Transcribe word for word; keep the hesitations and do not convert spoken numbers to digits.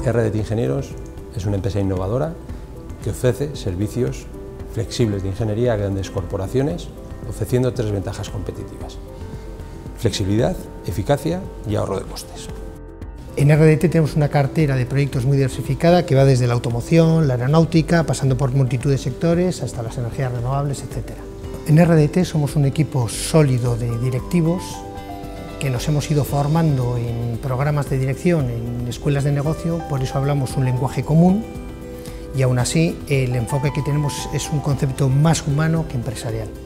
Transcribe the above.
R D T Ingenieros es una empresa innovadora que ofrece servicios flexibles de ingeniería a grandes corporaciones, ofreciendo tres ventajas competitivas: flexibilidad, eficacia y ahorro de costes. En R D T tenemos una cartera de proyectos muy diversificada que va desde la automoción, la aeronáutica, pasando por multitud de sectores hasta las energías renovables, etcétera. En R D T somos un equipo sólido de directivos que nos hemos ido formando en programas de dirección, en escuelas de negocio, por eso hablamos un lenguaje común y aún así el enfoque que tenemos es un concepto más humano que empresarial.